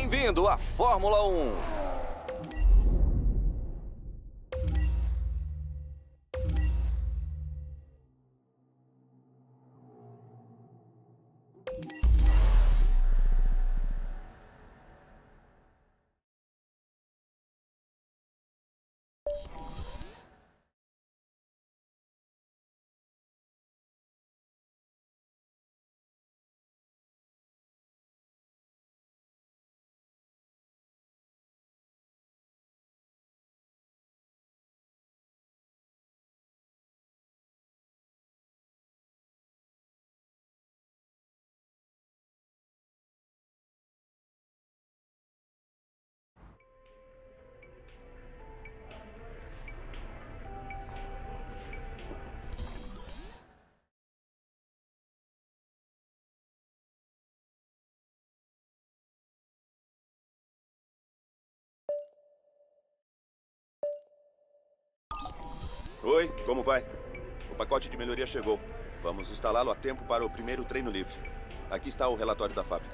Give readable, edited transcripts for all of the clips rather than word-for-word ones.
Bem-vindo à Fórmula 1. Oi, como vai? O pacote de melhoria chegou. Vamos instalá-lo a tempo para o primeiro treino livre. Aqui está o relatório da fábrica.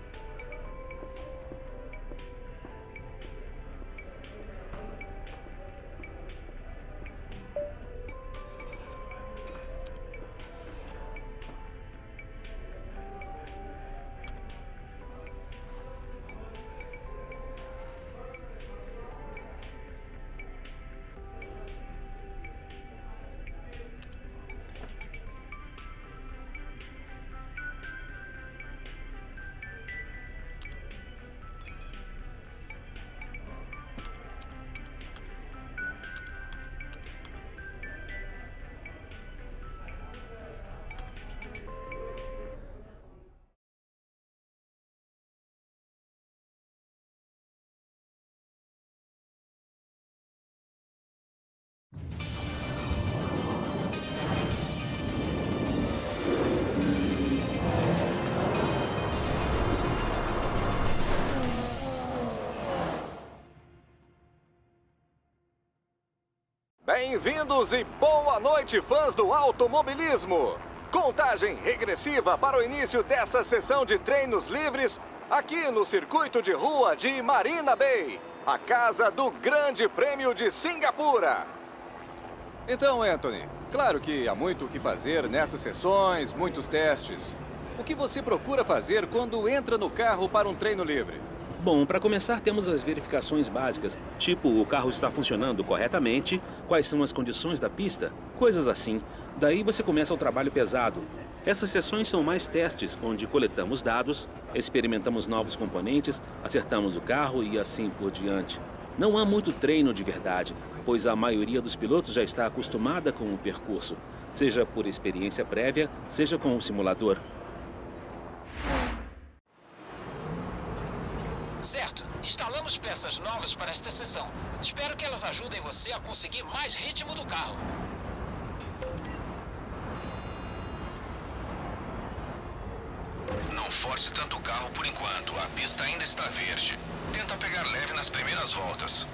Bem-vindos e boa noite, fãs do automobilismo! Contagem regressiva para o início dessa sessão de treinos livres aqui no circuito de rua de Marina Bay, a casa do Grande Prêmio de Singapura. Então, Anthony, claro que há muito o que fazer nessas sessões, muitos testes. O que você procura fazer quando entra no carro para um treino livre? Bom, para começar, temos as verificações básicas, tipo o carro está funcionando corretamente, quais são as condições da pista, coisas assim. Daí você começa o trabalho pesado. Essas sessões são mais testes, onde coletamos dados, experimentamos novos componentes, acertamos o carro e assim por diante. Não há muito treino de verdade, pois a maioria dos pilotos já está acostumada com o percurso, seja por experiência prévia, seja com o simulador. Certo. Instalamos peças novas para esta sessão. Espero que elas ajudem você a conseguir mais ritmo do carro. Não force tanto o carro por enquanto. A pista ainda está verde. Tenta pegar leve nas primeiras voltas.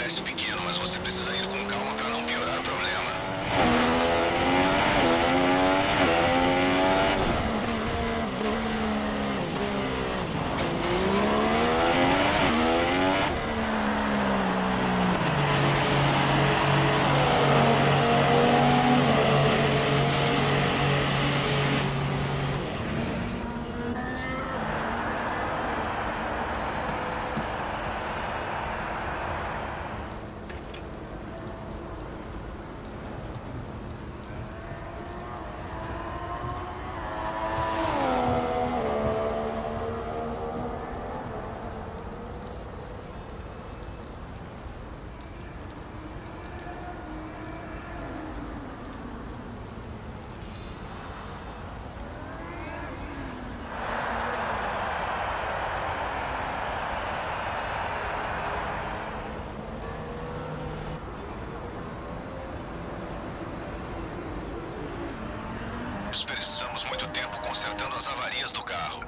parece pequeno, mas você precisa ir com calma para não piorar o problema. Desperdiçamos muito tempo consertando as avarias do carro.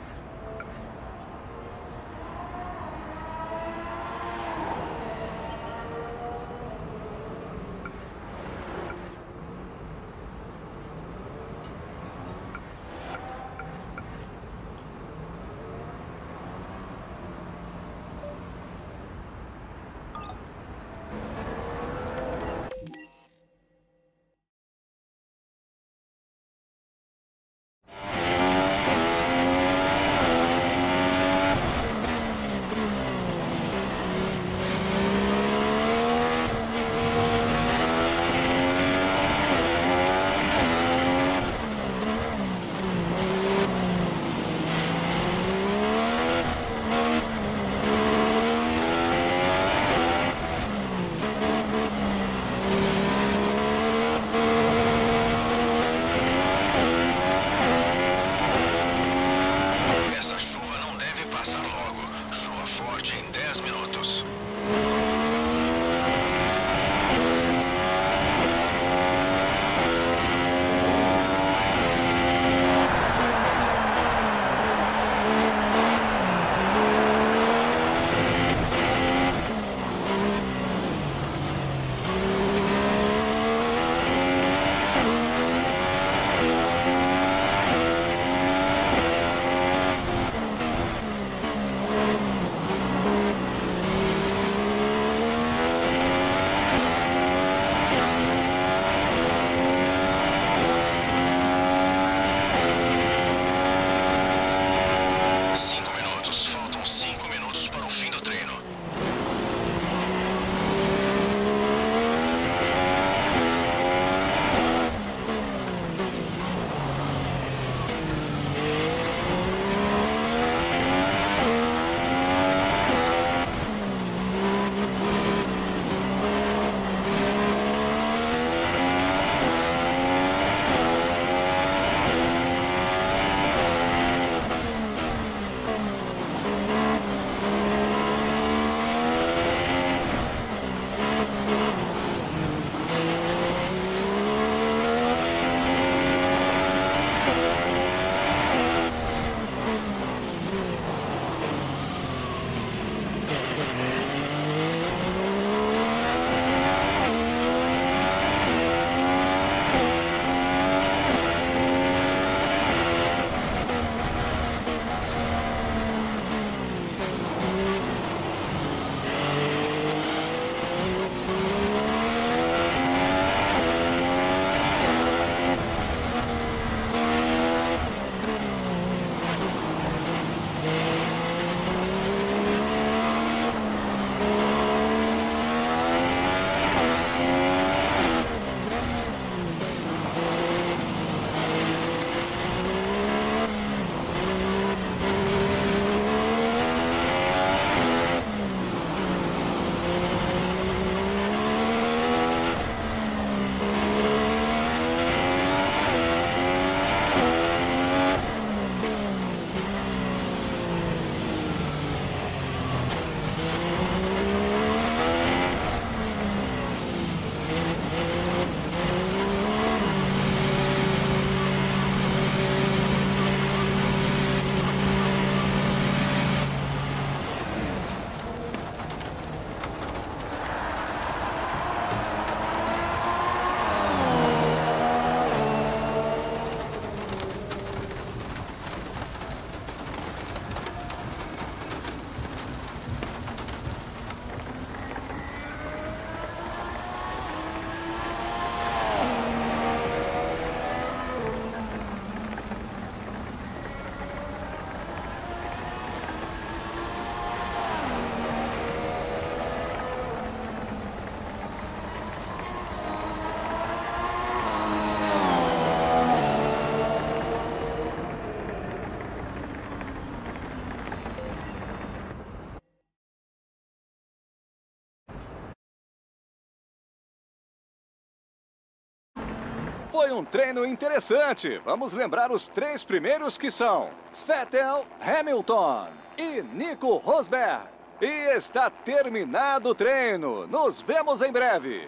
Foi um treino interessante. Vamos lembrar os 3 primeiros que são Vettel, Hamilton e Nico Rosberg. E está terminado o treino. Nos vemos em breve.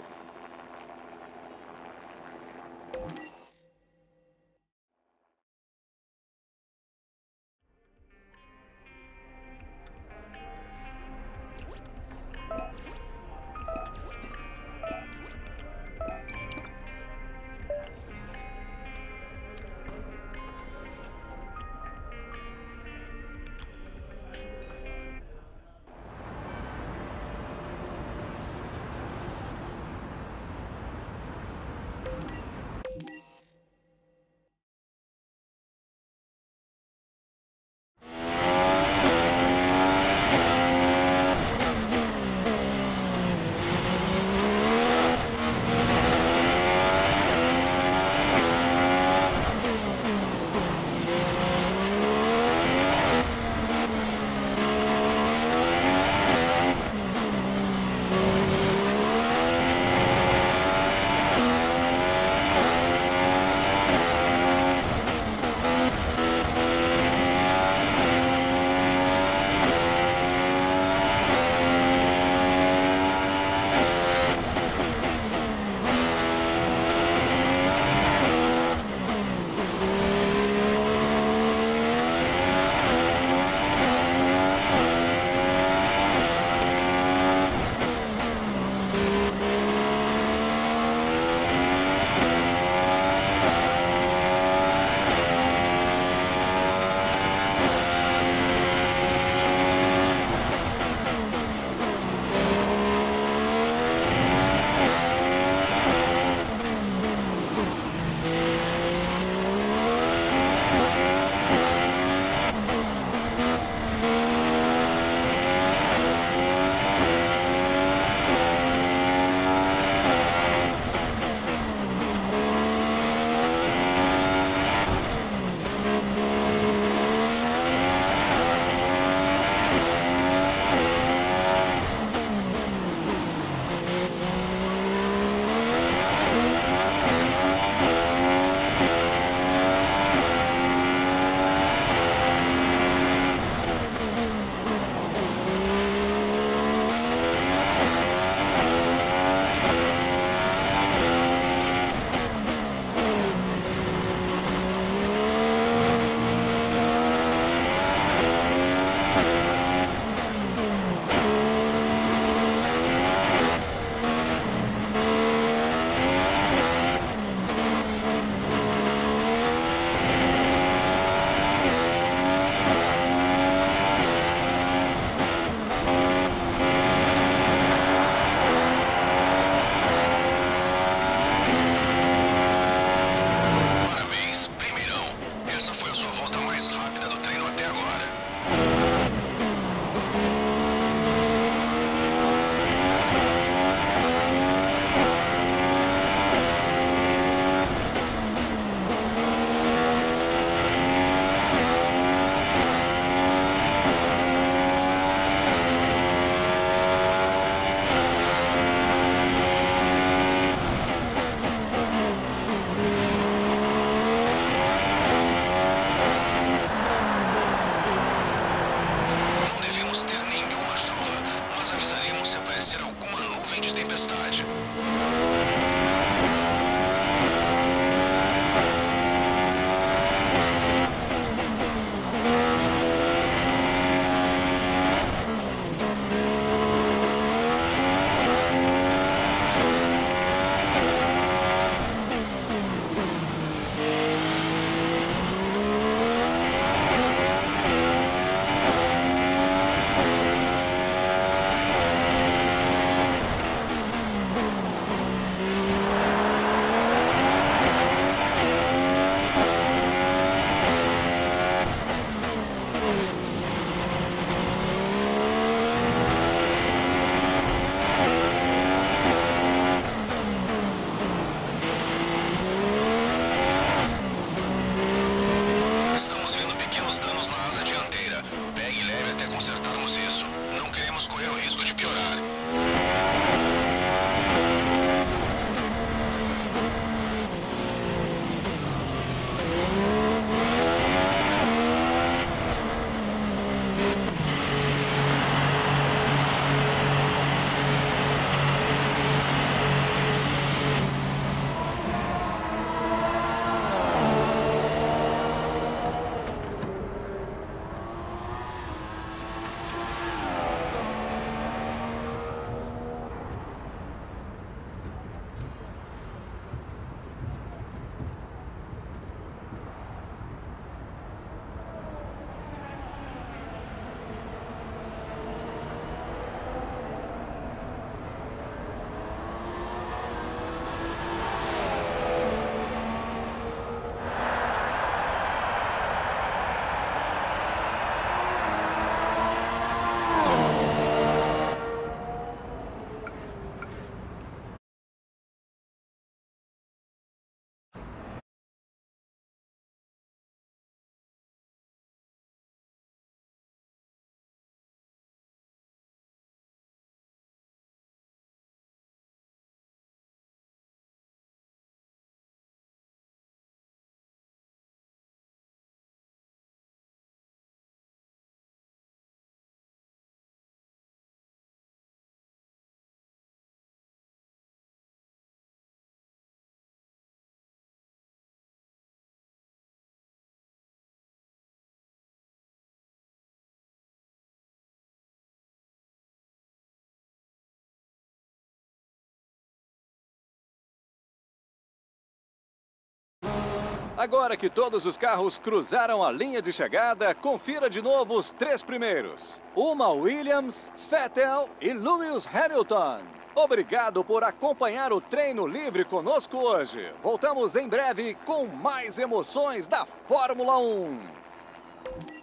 Agora que todos os carros cruzaram a linha de chegada, confira de novo os 3 primeiros. Uma Williams, Vettel e Lewis Hamilton. Obrigado por acompanhar o treino livre conosco hoje. Voltamos em breve com mais emoções da Fórmula 1.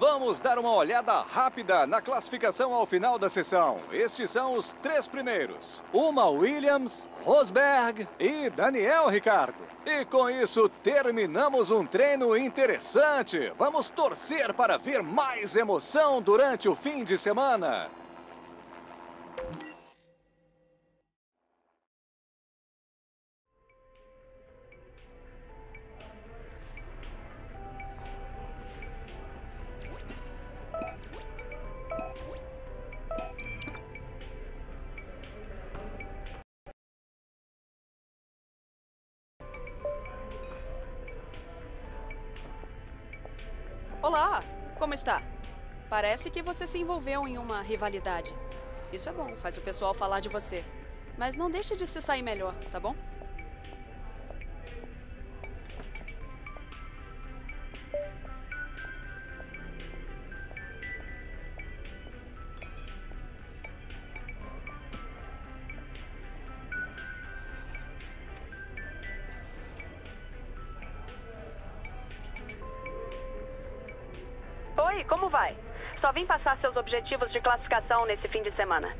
Vamos dar uma olhada rápida na classificação ao final da sessão. Estes são os 3 primeiros. Uma Williams, Rosberg e Daniel Ricciardo. E com isso terminamos um treino interessante. Vamos torcer para ver mais emoção durante o fim de semana. Olá, como está? Parece que você se envolveu em uma rivalidade. Isso é bom, faz o pessoal falar de você. Mas não deixe de se sair melhor, tá bom? Oi, como vai? Só vim passar seus objetivos de classificação nesse fim de semana.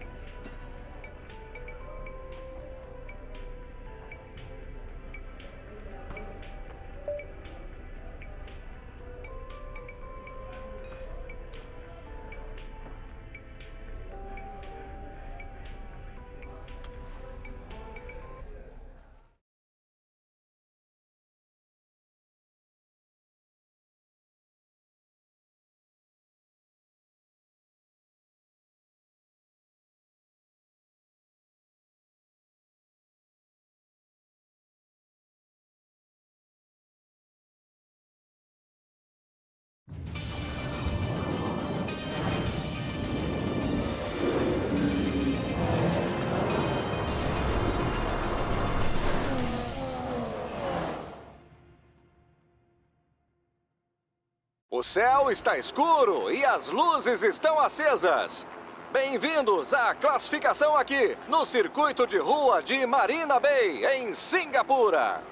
O céu está escuro e as luzes estão acesas. Bem-vindos à classificação aqui, no circuito de rua de Marina Bay, em Singapura.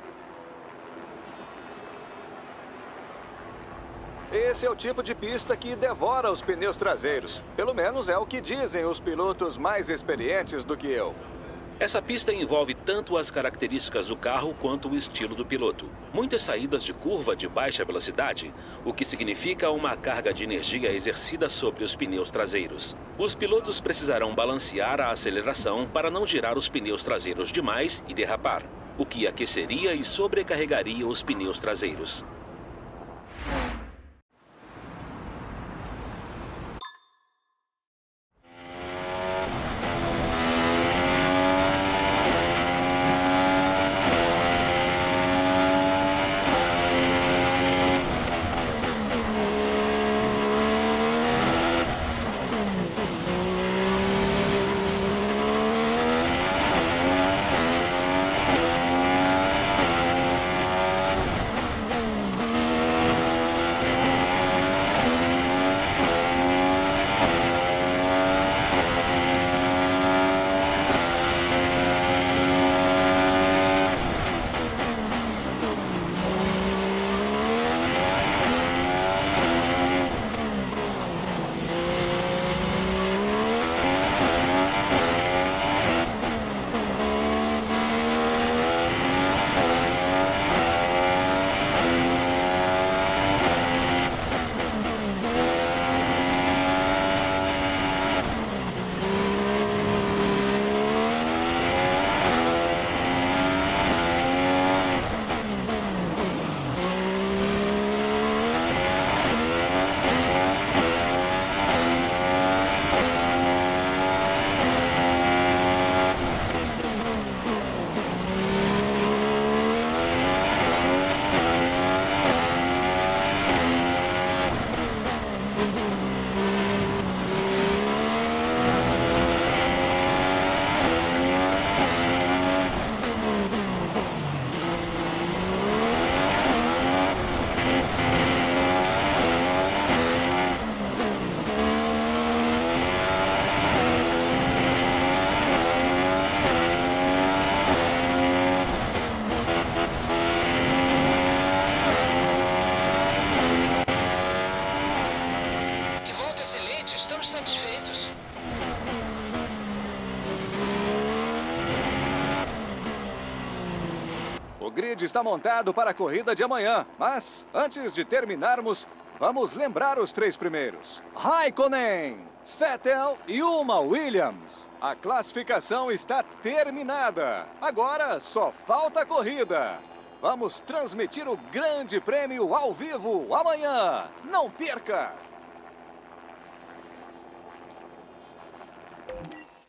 Esse é o tipo de pista que devora os pneus traseiros. Pelo menos é o que dizem os pilotos mais experientes do que eu. Essa pista envolve tanto as características do carro quanto o estilo do piloto. Muitas saídas de curva de baixa velocidade, o que significa uma carga de energia exercida sobre os pneus traseiros. Os pilotos precisarão balancear a aceleração para não girar os pneus traseiros demais e derrapar, o que aqueceria e sobrecarregaria os pneus traseiros. grid está montado para a corrida de amanhã. Mas, antes de terminarmos, vamos lembrar os 3 primeiros. Raikkonen, Vettel e Uma Williams. A classificação está terminada. Agora só falta a corrida. Vamos transmitir o Grande Prêmio ao vivo amanhã. Não perca!